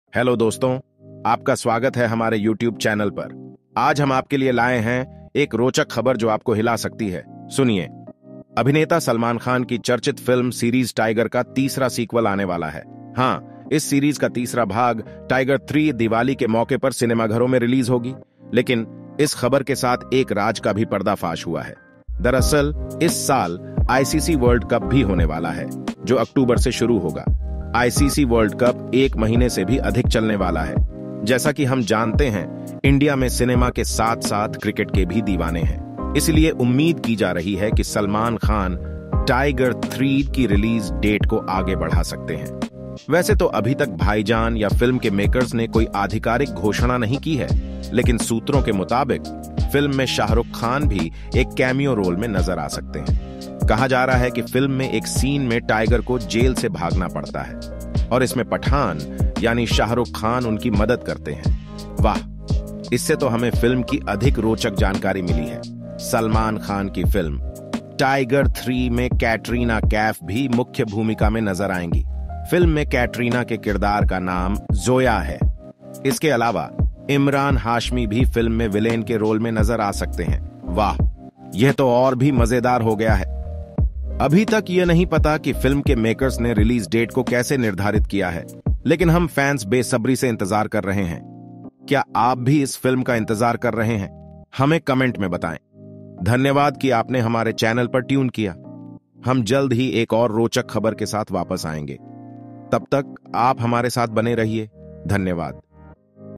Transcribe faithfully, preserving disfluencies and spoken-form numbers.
Hello दोस्तों, आपका स्वागत है हमारे यूट्यूब चैनल पर। आज हम आपके लिए लाए हैं एक रोचक खबर जो आपको हिला सकती है। सुनिए, अभिनेता सलमान खान की चर्चित फिल्म सीरीज टाइगर का तीसरा सीक्वल आने वाला है। हाँ, इस सीरीज का तीसरा भाग टाइगर थ्री दिवाली के मौके पर सिनेमाघरों में रिलीज होगी। लेकिन इस खबर के साथ एक राज का भी पर्दाफाश हुआ है। दरअसल इस साल आईसीसी वर्ल्ड कप भी होने वाला है, जो अक्टूबर से शुरू होगा। आईसीसी वर्ल्ड कप एक महीने से भी अधिक चलने वाला है। जैसा कि हम जानते हैं, इंडिया में सिनेमा के साथ साथ क्रिकेट के भी दीवाने हैं। इसलिए उम्मीद की जा रही है कि सलमान खान टाइगर थ्री की रिलीज डेट को आगे बढ़ा सकते हैं। वैसे तो अभी तक भाईजान या फिल्म के मेकर्स ने कोई आधिकारिक घोषणा नहीं की है, लेकिन सूत्रों के मुताबिक फिल्म में शाहरुख खान भी एक कैमियो रोल में नजर आ सकते हैं। कहा जा रहा है कि फिल्म में एक सीन में टाइगर को जेल से भागना पड़ता है और इसमें पठान यानी शाहरुख खान उनकी मदद करते हैं। वाह, इससे तो हमें फिल्म की अधिक रोचक जानकारी मिली है। सलमान खान की फिल्म टाइगर थ्री में कैटरीना कैफ भी मुख्य भूमिका में नजर आएंगी। फिल्म में कैटरीना के किरदार का नाम जोया है। इसके अलावा इमरान हाशमी भी फिल्म में विलेन के रोल में नजर आ सकते हैं। वाह, यह तो और भी मजेदार हो गया है। अभी तक यह नहीं पता कि फिल्म के मेकर्स ने रिलीज डेट को कैसे निर्धारित किया है, लेकिन हम फैंस बेसब्री से इंतजार कर रहे हैं। क्या आप भी इस फिल्म का इंतजार कर रहे हैं? हमें कमेंट में बताएं। धन्यवाद कि आपने हमारे चैनल पर ट्यून किया। हम जल्द ही एक और रोचक खबर के साथ वापस आएंगे। तब तक आप हमारे साथ बने रहिए। धन्यवाद।